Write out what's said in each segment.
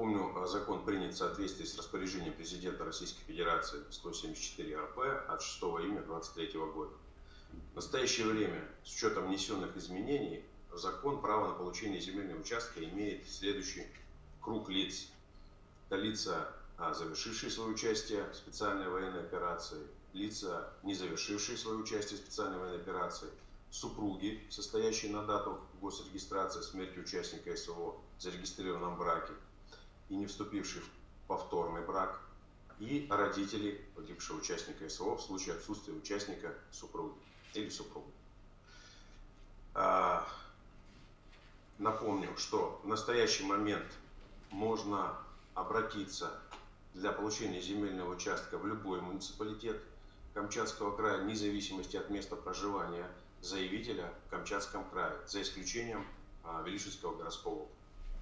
Напомню, закон принят в соответствии с распоряжением президента Российской Федерации 174 РП от 6 июня 2023 года. В настоящее время, с учетом внесенных изменений, закон право на получение земельного участка имеет следующий круг лиц. Это лица, завершившие свое участие в специальной военной операции, лица, не завершившие свое участие в специальной военной операции, супруги, состоящие на дату госрегистрации смерти участника СВО в зарегистрированном браке и не вступившие в повторный брак, и родители погибшего участника СВО в случае отсутствия участника супруги или супруга. Напомню, что в настоящий момент можно обратиться для получения земельного участка в любой муниципалитет Камчатского края, вне зависимости от места проживания заявителя в Камчатском крае, за исключением Велишевского городского округа.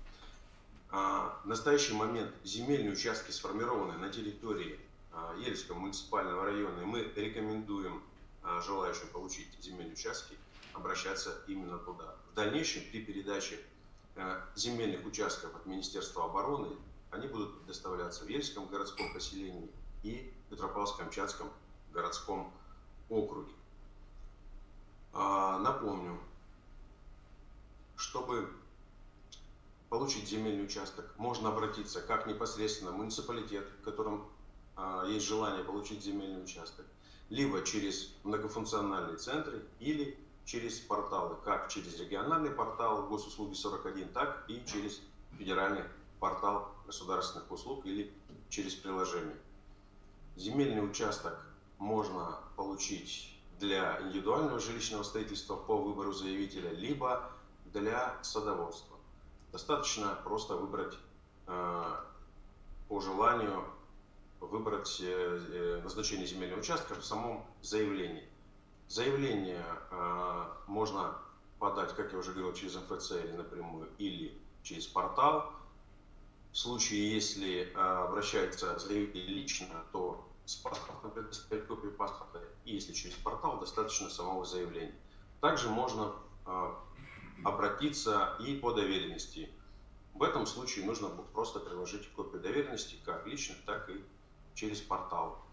В настоящий момент земельные участки, сформированные на территории Ельского муниципального района, и мы рекомендуем желающим получить земельные участки обращаться именно туда. В дальнейшем при передаче земельных участков от Министерства обороны они будут предоставляться в Ельском городском поселении и Петропавловск-Камчатском городском округе. Напомню, чтобы получить земельный участок, можно обратиться как непосредственно в муниципалитет, в котором есть желание получить земельный участок, либо через многофункциональные центры или через порталы, как через региональный портал Госуслуги 41, так и через федеральный портал государственных услуг или через приложение. Земельный участок можно получить для индивидуального жилищного строительства по выбору заявителя, либо для садоводства. Достаточно просто выбрать, по желанию, выбрать назначение земельного участка в самом заявлении. Заявление можно подать, как я уже говорил, через МФЦ или напрямую, или через портал. В случае, если обращается заявитель лично, то с паспортом предоставить копию паспорта, и если через портал, достаточно самого заявления. Также можно обратиться и по доверенности. В этом случае нужно будет просто приложить копию доверенности как лично, так и через портал.